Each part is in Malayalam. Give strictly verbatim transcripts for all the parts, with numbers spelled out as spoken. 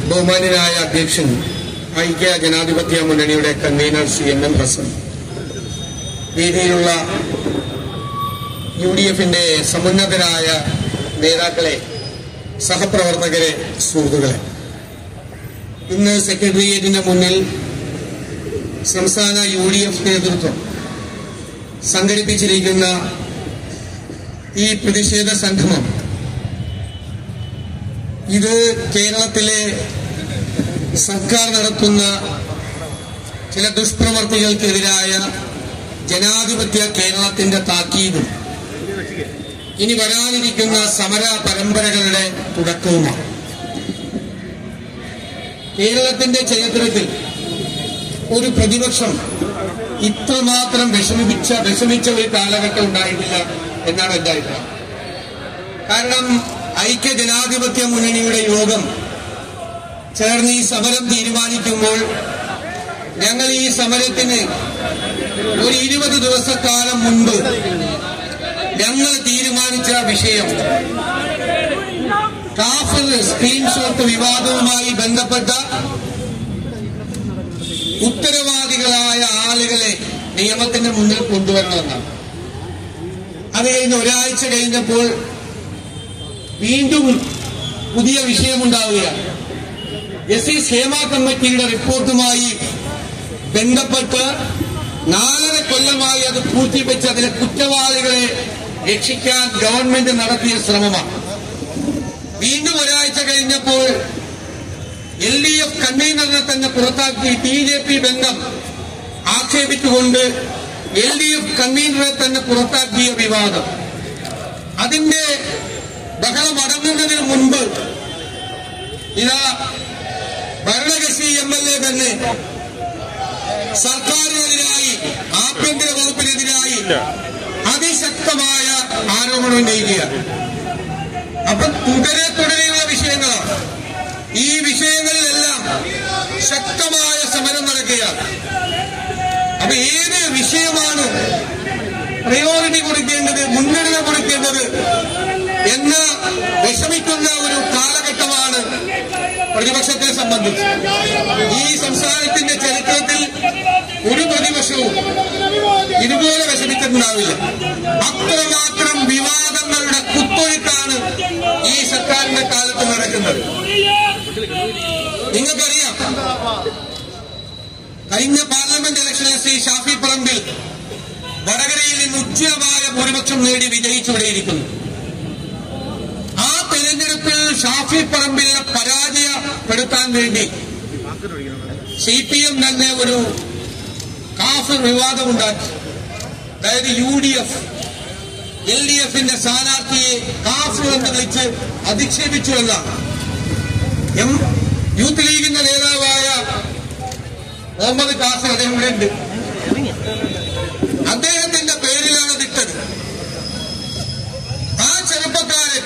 ബഹുമാന്യനായ അധ്യക്ഷൻ ഐക്യ ജനാധിപത്യ മുന്നണിയുടെ convener C M M Hassan, വേദിയിലുള്ള യു ഡി എഫിന്റെ സമുന്നതരായ നേതാക്കളെ, സഹപ്രവർത്തകരെ, സുഹൃത്തുക്കളെ, ഇന്ന് സെക്രട്ടേറിയറ്റിന്റെ മുന്നിൽ സംസ്ഥാന യു ഡി എഫ് നേതൃത്വം സംഘടിപ്പിച്ചിരിക്കുന്ന ഈ പ്രതിഷേധ സംഗമം ഇത് കേരളത്തിലെ സർക്കാർ നടത്തുന്ന ചില ദുഷ്പ്രവർത്തികൾക്കെതിരായ ജനാധിപത്യ കേരളത്തിന്റെ താക്കീതും ഇനി വരാനിരിക്കുന്ന സമര പരമ്പരകളുടെ തുടക്കവുമാണ്. കേരളത്തിന്റെ ചരിത്രത്തിൽ ഒരു പ്രതിപക്ഷം ഇത്രമാത്രം വിഷമിപ്പിച്ച വിഷമിച്ച ഒരു കാലഘട്ടം ഉണ്ടായിട്ടില്ല എന്നാണ് എന്റെ അഭിപ്രായം. കാരണം ഐക്യ ജനാധിപത്യ മുന്നണിയുടെ യോഗം ചേർന്ന് ഈ സമരം തീരുമാനിക്കുമ്പോൾ ഞങ്ങൾ ഈ സമരത്തിന് ഒരു ഇരുപത് ദിവസക്കാലം മുൻപ് ഞങ്ങൾ തീരുമാനിച്ച വിഷയം കാഫിർ സ്ക്രീൻഷോട്ട് വിവാദവുമായി ബന്ധപ്പെട്ട ഉത്തരവാദികളായ ആളുകളെ നിയമത്തിന്റെ മുന്നിൽ കൊണ്ടുവരണമെന്നാണ്. അത് കഴിഞ്ഞ് ഒരാഴ്ച കഴിഞ്ഞപ്പോൾ വീണ്ടും പുതിയ വിഷയമുണ്ടാവുകയാണ്. എസ് ഇ ക്ഷേമ കമ്മിറ്റിയുടെ റിപ്പോർട്ടുമായി ബന്ധപ്പെട്ട് നാലര കൊല്ലമായി അത് പൂഴ്ത്തിവെച്ച് അതിലെ കുറ്റവാളികളെ രക്ഷിക്കാൻ ഗവൺമെന്റ് നടത്തിയ ശ്രമമാണ്. വീണ്ടും ഒരാഴ്ച കഴിഞ്ഞപ്പോൾ എൽ ഡി എഫ് കൺവീനറിനെ തന്നെ പുറത്താക്കി ബി ജെ പി ബന്ധം ആക്ഷേപിച്ചുകൊണ്ട് എൽ ഡി എഫ് കൺവീനറെ തന്നെ പുറത്താക്കിയ വിവാദം, അതിന്റെ ബഹളം അടങ്ങുന്നതിന് മുൻപ് ഇതാ ഭരണകക്ഷി എം എൽ എ തന്നെ സർക്കാരിനെതിരായി, ആഭ്യന്തര വകുപ്പിനെതിരായി അതിശക്തമായ ആരോപണം ഉന്നയിക്കുകയാണ്. അപ്പൊ തുടരെ തുടരെയുള്ള വിഷയങ്ങളാണ്. ഈ വിഷയങ്ങളിലെല്ലാം ശക്തമായ സമരം നടക്കുകയാണ്. അപ്പൊ ഏത് വിഷയമാണ് പ്രയോറിറ്റി കൊടുക്കേണ്ടത്, മുൻഗണന കൊടുക്കേണ്ടത് എന്ന് വിഷമിക്കുന്ന ഒരു കാലഘട്ടമാണ് പ്രതിപക്ഷത്തെ സംബന്ധിച്ച്. ഈ സംസ്ഥാനത്തിന്റെ ചരിത്രത്തിൽ ഒരു പ്രതിപക്ഷവും ഇതുപോലെ വിഷമിച്ചിട്ടുണ്ടാവില്ല. അത്രമാത്രം വിവാദങ്ങളുടെ കുത്തൊഴുക്കാണ് ഈ സർക്കാരിന്റെ കാലത്ത് നടക്കുന്നത്. നിങ്ങൾക്കറിയാം, കഴിഞ്ഞ പാർലമെന്റ് ഇലക്ഷനിൽ ശ്രീ ഷാഫി പറമ്പിൽ വടകരയിൽ നിന്ന് ഉജ്ജ്വലമായ ഭൂരിപക്ഷം നേടി വിജയിച്ചുകൊണ്ടേയിരിക്കുന്നു. ആ തെരഞ്ഞെടുപ്പിൽ ഷാഫി പറമ്പിലിനെ പരാജയപ്പെടുത്താൻ വേണ്ടി സി പി എം തന്നെ ഒരു കാഫിർ വിവാദമുണ്ടാക്കി. അതായത് U D F L D എഫിന്റെ സ്ഥാനാർത്ഥിയെ കാഫിർ എന്ന് വിളിച്ച് അധിക്ഷേപിച്ചു എന്നാണ്. എം യൂത്ത് ലീഗിന്റെ നേതാവായ മുഹമ്മദ് കാസിം അദ്ദേഹം ഇവിടെ ഉണ്ട്. അദ്ദേഹത്തിന്റെ പേരിലാണ് ഇട്ടത്. ആ ചെറുപ്പക്കാരൻ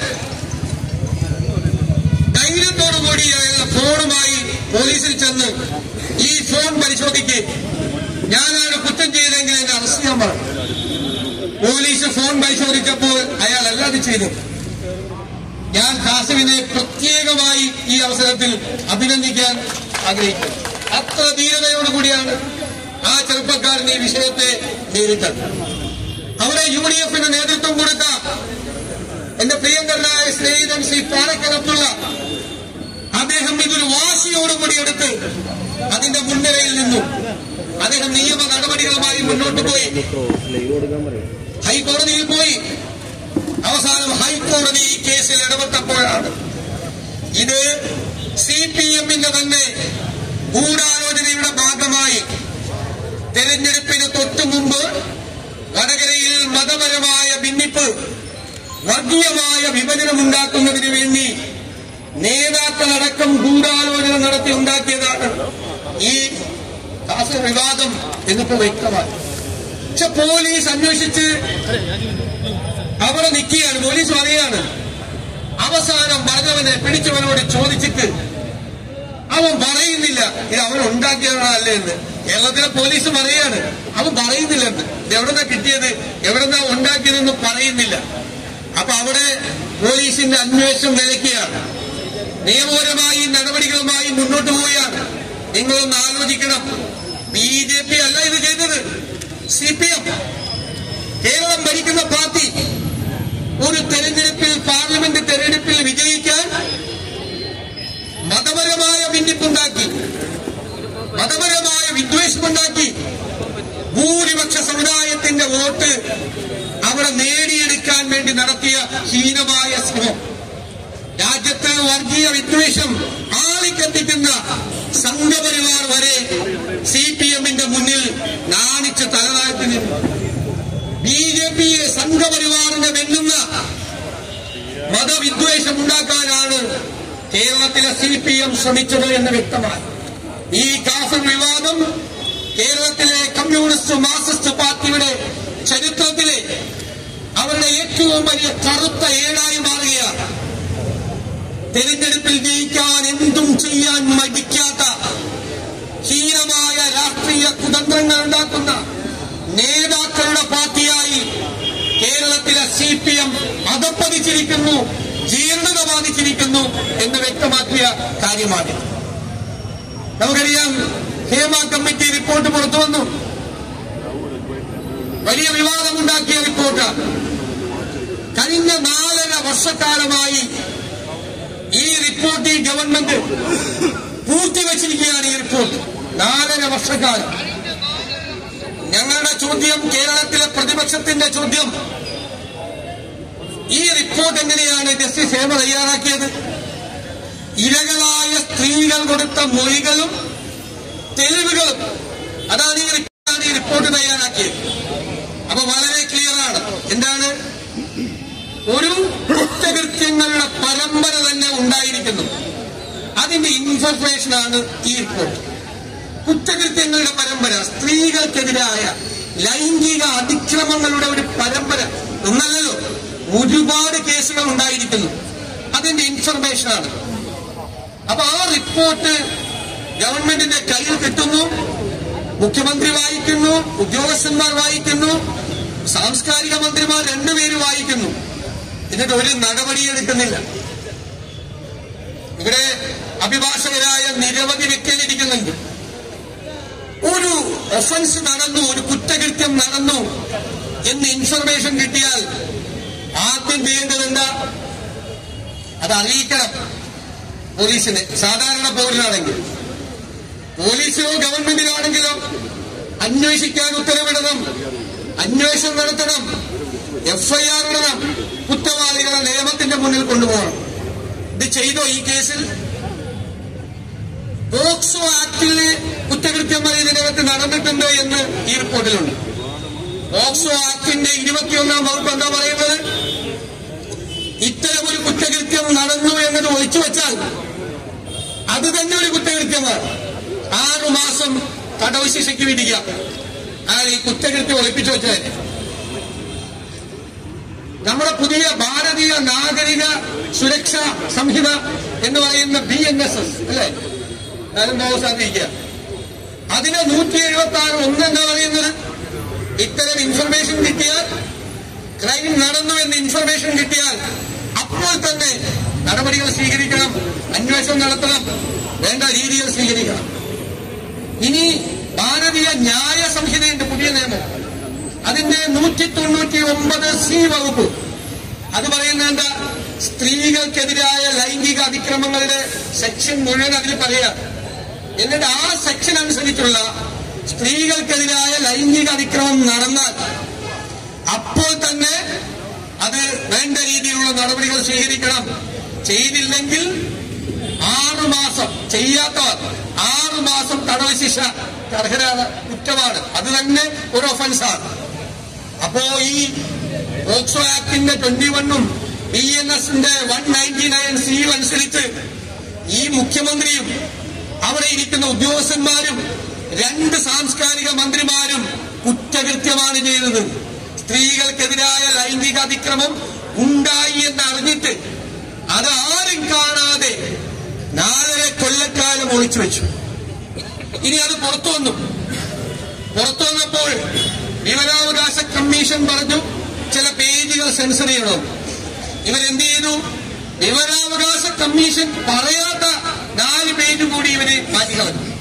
ധൈര്യത്തോടുകൂടി അയാളുടെ ഫോണുമായി പോലീസിൽ ചെന്ന് ഈ ഫോൺ പരിശോധിക്ക്, ഞാനാണ് കുറ്റം ചെയ്തെങ്കിൽ എന്നെ അറസ്റ്റ് ചെയ്യാൻ പറഞ്ഞു. പോലീസ് ഫോൺ പരിശോധിച്ചപ്പോൾ അയാൾ അല്ലാതെ ചെയ്തു. ഞാൻ കാസിമിനെ പ്രത്യേകമായി ഈ അവസരത്തിൽ അഭിനന്ദിക്കാൻ ആഗ്രഹിക്കുന്നു. അത്ര ധീരതയോടുകൂടിയാണ് ആ ചെറുപ്പക്കാരൻ ഈ വിഷയത്തെ നേരിട്ടത്. അവിടെ യു ഡി എഫിന് നേതൃത്വം കൊടുത്ത എന്റെ പ്രിയങ്കരനായ സ്നേഹിതൻ ശ്രീ പാലക്കരത്തുള്ള അദ്ദേഹം ഇതൊരു വാശിയോടുകൂടി എടുത്ത് അതിന്റെ മുൻനിരയിൽ നിന്നു. അദ്ദേഹം നിയമ നടപടികളുമായി മുന്നോട്ട് പോയി, ഹൈക്കോടതിയിൽ പോയി. അവസാനം ഹൈക്കോടതി ഈ കേസിൽ ഇടപെട്ടപ്പോഴാണ് ഇത് സി പി എമ്മിന്റെ തന്നെ ഗൂഢാലോചനയുടെ ഭാഗമായി തെരഞ്ഞെടുപ്പിന് തൊട്ടു മുമ്പ് വടകരയിൽ മതപരമായ ഭിന്നിപ്പ്, വർഗീയമായ വിഭജനമുണ്ടാക്കുന്നതിന് വേണ്ടി നേതാക്കളടക്കം ഗൂഢാലോചന നടത്തി ഉണ്ടാക്കിയതാണ് ഈ കാഫിർ വിവാദം എന്നിപ്പോ വ്യക്തമായി. പക്ഷെ പോലീസ് അന്വേഷിച്ച് അവിടെ നിൽക്കുകയാണ്. പോലീസ് പറയുകയാണ്, അവസാനം പറഞ്ഞവനെ പിടിച്ചവനോട് ചോദിച്ചിട്ട് അവൻ പറയുന്നില്ല ഇത് അവൻ ഉണ്ടാക്കിയതാണോ അല്ലേ എന്ന്. കേരളത്തിലെ പോലീസ് പറയാണ് അവൻ പറയുന്നില്ലെന്ന്. ഇത് എവിടെന്നാ കിട്ടിയത്, എവിടെന്നാ ഉണ്ടാക്കിയതെന്ന് പറയുന്നില്ല. അപ്പൊ അവിടെ പോലീസിന്റെ അന്വേഷണം നിലയ്ക്കുകയാണ്. നിയമപരമായി നടപടികളുമായി നിങ്ങളൊന്ന് ആലോചിക്കണം. ബി ജെ പി അല്ല ഇത് ചെയ്തത്, സി പി എം കേരളം ഭരിക്കുന്ന പാർട്ടി ഒരു തെരഞ്ഞെടുപ്പിൽ, പാർലമെന്റ് തെരഞ്ഞെടുപ്പിൽ വിജയിക്കാൻ മതപരമായ ഭിന്നിപ്പുണ്ടാക്കി, മതപരമായ വിദ്വേഷമുണ്ടാക്കി ഭൂരിപക്ഷ സമുദായത്തിന്റെ വോട്ട് അവിടെ നേടിയെടുക്കാൻ വേണ്ടി നടത്തിയ ഹീനമായ ശ്രമം. രാജ്യത്ത് വർഗീയ വിദ്വേഷം ആളിക്കത്തിക്കുന്ന സംഘപരിവാർ വരെ സി പി എമ്മിന്റെ മുന്നിൽ നാണിച്ച് തലതാഴ്ത്തി നിന്നു. ബി ജെ പിയെ സംഘപരിവാറിനെ വെല്ലുന്ന മതവിദ്വേഷം ഉണ്ടാക്കാനാണ് കേരളത്തിലെ സി പി എം ശ്രമിച്ചത് എന്ന് വ്യക്തമായി. ഈ കാഫിർ വിവാദം കേരളത്തിലെ കമ്മ്യൂണിസ്റ്റ് മാർക്സിസ്റ്റ് പാർട്ടിയുടെ ചരിത്രത്തിലെ അവരുടെ ഏറ്റവും വലിയ കറുത്ത ഏടായി മാറുകയാണ്. തെരഞ്ഞെടുപ്പിൽ ജയിക്കാൻ എന്തും ചെയ്യാൻ മടിക്കാത്ത ഹീനമായ രാഷ്ട്രീയ കുതന്ത്രങ്ങൾ ഉണ്ടാക്കുന്ന നേതാക്കളുടെ പാർട്ടിയായി കേരളത്തിലെ സി പി എം അധപ്പതിച്ചിരിക്കുന്നു, ജീർണത ബാധിച്ചിരിക്കുന്നു എന്ന് വ്യക്തമാക്കിയ കാര്യമാണ്. നമുക്കറിയാം, ഹേമ കമ്മിറ്റി റിപ്പോർട്ട് പുറത്തു വന്നു. വലിയ വിവാദമുണ്ടാക്കിയ റിപ്പോർട്ട്. കഴിഞ്ഞ നാലര വർഷക്കാലമായി ഈ റിപ്പോർട്ട് ഈ ഗവൺമെന്റ് പൂർത്തിവച്ചിരിക്കുകയാണ്. ഈ റിപ്പോർട്ട് നാലര വർഷക്കാലം. ഞങ്ങളുടെ ചോദ്യം, കേരളത്തിലെ പ്രതിപക്ഷത്തിന്റെ ചോദ്യം, ഈ റിപ്പോർട്ട് എങ്ങനെയാണ് ജസ്റ്റിസ് ഹേമ തയ്യാറാക്കിയത്? ഇരകളായ സ്ത്രീകൾ കൊടുത്ത മൊഴികളും തെളിവുകളും, അതാണ് ഈ ഈ റിപ്പോർട്ട് തയ്യാറാക്കിയത്. അപ്പൊ വളരെ ക്ലിയറാണ്. എന്താണ്? ഒരു കുറ്റകൃത്യങ്ങളുടെ പരമ്പര തന്നെ ഉണ്ടായിരിക്കുന്നു. അതിന്റെ ഇൻഫർമേഷനാണ് ഈ റിപ്പോർട്ട്. കുറ്റകൃത്യങ്ങളുടെ പരമ്പര, സ്ത്രീകൾക്കെതിരായ ലൈംഗിക അതിക്രമങ്ങളുടെ ഒരു പരമ്പര ഒന്നല്ലല്ലോ, ഒരുപാട് കേസുകൾ ഉണ്ടായിരിക്കുന്നു. അതിന്റെ ഇൻഫർമേഷനാണ്. അപ്പൊ ആ റിപ്പോർട്ട് ഗവൺമെന്റിന്റെ കയ്യിൽ കിട്ടുന്നു, മുഖ്യമന്ത്രി വായിക്കുന്നു, ഉദ്യോഗസ്ഥന്മാർ വായിക്കുന്നു, സാംസ്കാരിക മന്ത്രിമാർ രണ്ടുപേര് വായിക്കുന്നു. എന്നിട്ട് ഒരു നടപടിയെടുക്കുന്നില്ല. ഇവിടെ അഭിഭാഷകരായ നിരവധി വ്യക്തികൾ ഇരിക്കുന്നുണ്ട്. ഒരു ഒഫൻസ് നടന്നു, ഒരു കുറ്റകൃത്യം നടന്നു എന്ന് ഇൻഫർമേഷൻ കിട്ടിയാൽ ആദ്യം ചെയ്യേണ്ടത് എന്താ? അത് അറിയിക്കണം പോലീസിനെ. സാധാരണ പൗരനാണെങ്കിൽ, പോലീസിലോ ഗവൺമെന്റിലാണെങ്കിലോ അന്വേഷിക്കാൻ ഉത്തരവിടണം, അന്വേഷണം നടത്തണം, എഫ്ഐആർ ഇടണം, കുറ്റവാളികളെ നിയമത്തിന്റെ മുന്നിൽ കൊണ്ടുപോകണം. ഇത് ചെയ്തോ ഈ കേസിൽ? പോക്സോ ആക്ടിലെ കുറ്റകൃത്യം ഇതിനകത്ത് നടന്നിട്ടുണ്ട് എന്ന് ഈ റിപ്പോർട്ടിലുണ്ട്. പോക്സോ ആക്ടിന്റെ ഇരുപത്തിയൊന്നാം വകുപ്പ് എന്താ പറയുന്നത്? ഇത്തരമൊരു കുറ്റകൃത്യം നടന്നു എന്നത് ഒഴിച്ചു വെച്ചാൽ അത് തന്നെ ഒരു കുറ്റകൃത്യമാണ്. ആറുമാസം തടവ് ശിക്ഷയ്ക്ക് വിധിക്കാം. ആ ഈ കുറ്റകൃത്യം ഒളിപ്പിച്ചു വെച്ചാൽ നമ്മുടെ പുതിയ ഭാരതീയ നാഗരിക സുരക്ഷാ സംഹിത എന്ന് പറയുന്ന ബി എൻ എസ് എസ് അല്ലെ, അതെന്താ സാധിക്കുക, അതിന് നൂറ്റി എഴുപത്തി ആറ് ഒന്നെന്താ പറയുന്നത്? ഇത്തരം ഇൻഫർമേഷൻ കിട്ടിയാൽ, ക്രൈം നടന്നു എന്ന് ഇൻഫർമേഷൻ കിട്ടിയാൽ അപ്പോൾ തന്നെ നടപടികൾ സ്വീകരിക്കണം, അന്വേഷണം നടത്തണം, വേണ്ട രീതികൾ സ്വീകരിക്കണം. ഇനി ഭാരതീയ ന്യായ സംഹിതയുണ്ട്, പുതിയ നിയമം. അതിന്റെ നൂറ്റി തൊണ്ണൂറ്റി ഒമ്പത് സി വകുപ്പ് അത് പറയുന്നത് എന്താ? സ്ത്രീകൾക്കെതിരായ ലൈംഗിക അതിക്രമങ്ങളുടെ സെക്ഷൻ മുഴുവൻ അതിൽ പറയാം. എന്നിട്ട് ആ സെക്ഷൻ അനുസരിച്ചുള്ള സ്ത്രീകൾക്കെതിരായ ലൈംഗിക അതിക്രമം നടന്നാൽ അപ്പോൾ തന്നെ അത് വേണ്ട രീതിയിലുള്ള നടപടികൾ സ്വീകരിക്കണം. ചെയ്തില്ലെങ്കിൽ ആറുമാസം, ചെയ്യാത്തവർ ആറുമാസം തടവ് ശിക്ഷ അർഹരാണ്, കുറ്റമാണ്. അത് തന്നെ ഒരു ഒഫൻസാണ്. അപ്പോ ഈ പോക്സോ ആക്ടിന്റെ ട്വന്റി വണ്ണും ബി എൻ എസിന്റെ വൺ നയൻറ്റി നയൻ സി അനുസരിച്ച് ഈ മുഖ്യമന്ത്രിയും അവിടെ ഇരിക്കുന്ന ഉദ്യോഗസ്ഥന്മാരും രണ്ട് സാംസ്കാരിക മന്ത്രിമാരും കുറ്റകൃത്യമാണ് ചെയ്തത്. സ്ത്രീകൾക്കെതിരായ ലൈംഗിക അതിക്രമം ഉണ്ടായി എന്ന് അറിഞ്ഞിട്ട് അത് ആരും കാണാതെ നാലര കൊല്ലക്കാലം ഒളിച്ചു വെച്ചു. ഇനി അത് പുറത്തു വന്നു. പുറത്തു വന്നപ്പോൾ വിവരാവകാശ കമ്മീഷൻ പറഞ്ഞു ചില പേജുകൾ സെൻസർ ചെയ്യണം. ഇവരെന്ത് ചെയ്തു? വിവരാവകാശ കമ്മീഷൻ പറയാത്ത നാല് പേജ് കൂടി ഇവര് മാറ്റിക്കളഞ്ഞു.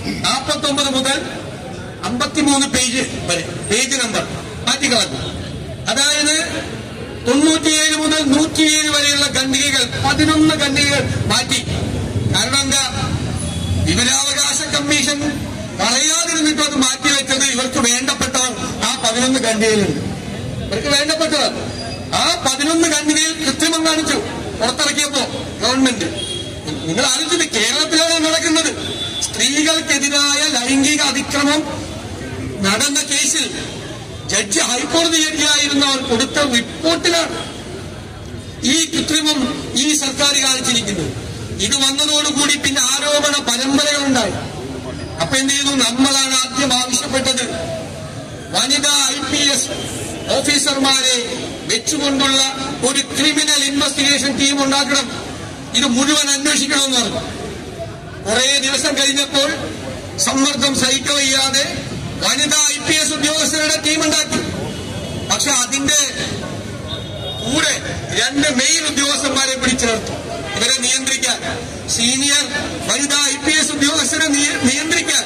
നാൽപ്പത്തി ഒമ്പത് മുതൽ അമ്പത്തിമൂന്ന് പേജ് വരെ പേജ് നമ്പർ മാറ്റിക്കളഞ്ഞു. അതായത് തൊണ്ണൂറ്റിയേഴ് മുതൽ നൂറ്റിയേഴ് വരെയുള്ള ഖണ്ഡികകൾ പതിനൊന്ന് ഖണ്ഡികകൾ മാറ്റി. കാരണം എന്താ? വിവരാവകാശ കമ്മീഷൻ പറയാതിരുന്നിട്ട് അത് മാറ്റിവെച്ചത് ഇവർക്ക് വേണ്ടപ്പെട്ടവർ ആ പതിനൊന്ന് ഖണ്ഡികയിലുണ്ട്. ഇവർക്ക് വേണ്ടപ്പെട്ടവർ ആ പതിനൊന്ന് ഖണ്ഡികയിൽ കൃത്രിമം കാണിച്ചു പുറത്തിറക്കിയപ്പോ ഗവൺമെന്റ്. നിങ്ങൾ ആലോചിച്ചത് കേരളത്തിലാണ് നടക്കുന്നത്. സ്ത്രീകൾക്കെതിരായ ലൈംഗിക അതിക്രമം നടന്ന കേസിൽ ജഡ്ജി ഹൈക്കോടതി ജഡ്ജിയായിരുന്നവർ കൊടുത്ത റിപ്പോർട്ടിലാണ് ഈ കൃത്രിമം ഈ സർക്കാർ കാണിച്ചിരിക്കുന്നത്. ഇത് വന്നതോടുകൂടി പിന്നെ ആരോപണ പരമ്പരകളുണ്ടായി. അപ്പൊ എന്ത് ചെയ്തു? നമ്മളാണ് ആദ്യം ആവശ്യപ്പെട്ടത് വനിതാ ഐ പി എസ് ഓഫീസർമാരെ വെച്ചുകൊണ്ടുള്ള ഒരു ക്രിമിനൽ ഇൻവെസ്റ്റിഗേഷൻ ടീം ഉണ്ടാക്കണം, ഇത് മുഴുവൻ അന്വേഷിക്കണമെന്ന് പറഞ്ഞു. കുറെ ദിവസം കഴിഞ്ഞപ്പോൾ സമ്മർദ്ദം സഹിക്കവയ്യാതെ വനിതാ ഐ പി എസ് ഉദ്യോഗസ്ഥരുടെ ടീം ഉണ്ടാക്കി. പക്ഷെ അതിന്റെ കൂടെ രണ്ട് മെയിൽ ഉദ്യോഗസ്ഥന്മാരെ പിടിച്ചേർത്തു ഇവരെ നിയന്ത്രിക്കാൻ, സീനിയർ വനിതാ ഐ പി എസ് ഉദ്യോഗസ്ഥരെ നിയന്ത്രിക്കാൻ.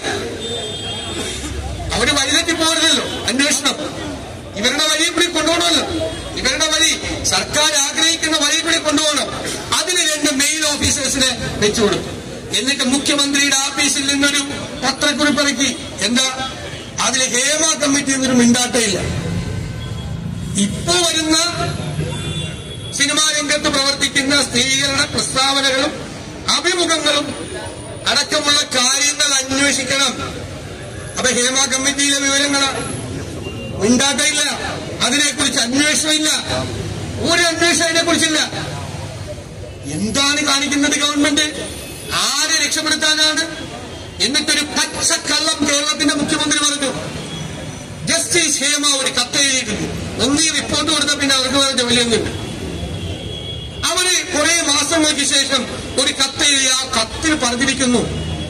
അവര് വഴിതെറ്റി പോരുന്നല്ലോ അന്വേഷണം, ഇവരുടെ വഴിയിൽ കൂടി കൊണ്ടുപോകണമല്ലോ. ഇവരുടെ വഴി സർക്കാർ ആഗ്രഹിക്കുന്ന വഴി കൂടി കൊണ്ടുപോകണം. അതിന് രണ്ട് മെയിൽ ഓഫീസേഴ്സിനെ വെച്ചുകൊടുത്തു. എന്നിട്ട് മുഖ്യമന്ത്രിയുടെ ഓഫീസിൽ നിന്നൊരു പത്രക്കുറിപ്പിറക്കി. എന്താ? അതിൽ ഹേമ കമ്മിറ്റി എന്നൊരു മിണ്ടാട്ടയില്ല. ഇപ്പോ വരുന്ന സിനിമാ രംഗത്ത് പ്രവർത്തിക്കുന്ന സ്ത്രീകളുടെ പ്രസ്താവനകളും അഭിമുഖങ്ങളും അടക്കമുള്ള കാര്യങ്ങൾ അന്വേഷിക്കണം. അപ്പൊ ഹേമ കമ്മിറ്റിയിലെ വിവരങ്ങള് മിണ്ടാട്ടയില്ല, അതിനെക്കുറിച്ച് അന്വേഷണമില്ല, ഒരു അന്വേഷണം അതിനെക്കുറിച്ചില്ല. എന്താണ് കാണിക്കുന്നത് ഗവൺമെന്റ്? ആരെ രക്ഷപ്പെടുത്താനാണ്? എന്നിട്ടൊരു പച്ചക്കള്ളം കേരളത്തിന്റെ മുഖ്യമന്ത്രി പറഞ്ഞു. ജസ്റ്റിസ് ഹേമ ഒരു കത്ത് എഴുതിയിട്ടുണ്ട്. ഒന്നീ റിപ്പോർട്ട് കൊടുത്ത പിന്നെ അവർക്ക് വേറെ ജോലിയൊന്നുമില്ല. അവര് കുറെ മാസങ്ങൾക്ക് ശേഷം ഒരു കത്ത് എഴുതി. ആ കത്തിൽ പറഞ്ഞിരിക്കുന്നു,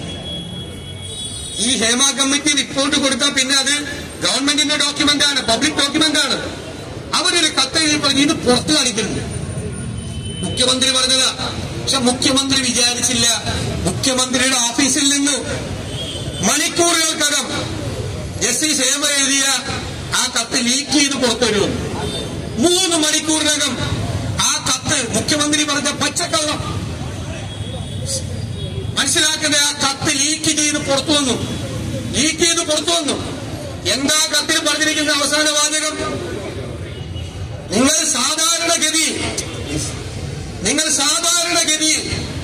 ഈ ഹേമ കമ്മിറ്റി റിപ്പോർട്ട് കൊടുത്താൽ പിന്നെ അത് ഗവൺമെന്റിന്റെ ഡോക്യുമെന്റ് ആണ്, പബ്ലിക് ഡോക്യുമെന്റ് ആണ്. അവരൊരു കത്ത് എഴുതി പറഞ്ഞു ഇത് പുറത്തു കാണിക്കുന്നുണ്ട്. മുഖ്യമന്ത്രി പറഞ്ഞതാ. പക്ഷെ മുഖ്യമന്ത്രി വിചാരിച്ചില്ല മുഖ്യമന്ത്രിയുടെ ഓഫീസിൽ നിന്ന് മണിക്കൂറുകൾക്കകം ജസ്റ്റിസ് ഹേമ എഴുതിയ ആ കത്ത് ലീക്ക് ചെയ്ത് പുറത്തുവരുമെന്ന്. മൂന്ന് മണിക്കൂറിനകം ആ കത്ത് മുഖ്യമന്ത്രി പറഞ്ഞ പച്ചക്കള്ളം മനസ്സിലാക്കുന്ന ആ കത്ത് ലീക്ക് ചെയ്ത് പുറത്തു വന്നു. ലീക്ക് ചെയ്ത് പുറത്തു വന്നു. എന്താ കത്തിൽ പറഞ്ഞിരിക്കുന്ന അവസാന വാചകം? നിങ്ങൾ സാധാരണഗതി നിങ്ങൾ സാധാരണഗതിയിൽ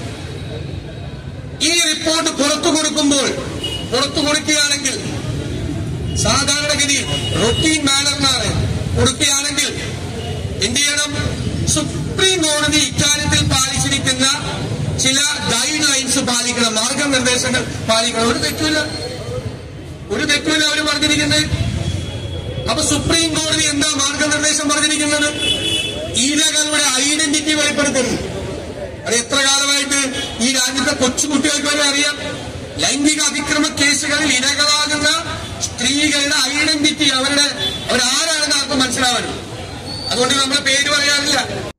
ഈ റിപ്പോർട്ട് പുറത്തു കൊടുക്കുമ്പോൾ പുറത്തു കൊടുക്കുകയാണെങ്കിൽ സാധാരണഗതിയിൽ റൊട്ടീൻ മാനറിനാണ് കൊടുക്കുകയാണെങ്കിൽ എന്ത് ചെയ്യണം? സുപ്രീം കോടതി ഇക്കാര്യത്തിൽ പാലിച്ചിരിക്കുന്ന ചില ഗൈഡ് ലൈൻസ് പാലിക്കണം, മാർഗനിർദ്ദേശങ്ങൾ പാലിക്കണം. ഒരു തെറ്റില്ല, ഒരു തെറ്റില്ല അവർ പറഞ്ഞിരിക്കുന്നത്. അപ്പൊ സുപ്രീം കോടതി എന്താ മാർഗനിർദ്ദേശം പറഞ്ഞിരിക്കുന്നത്? ഇരകളുടെ ഐഡന്റിറ്റി വെളിപ്പെടുത്തരുത്. അത് എത്ര കാലമായിട്ട് ഈ രാജ്യത്തെ കൊച്ചുകുട്ടികൾക്ക് വരെ അറിയാം. ലൈംഗിക അതിക്രമ കേസുകളിൽ ഇരകളാകുന്ന സ്ത്രീകളുടെ ഐഡന്റിറ്റി, അവരുടെ അവരാരാണെന്ന് ആർക്കും മനസ്സിലാവണം. അതുകൊണ്ട് നമ്മൾ പേര് പറയാറില്ല.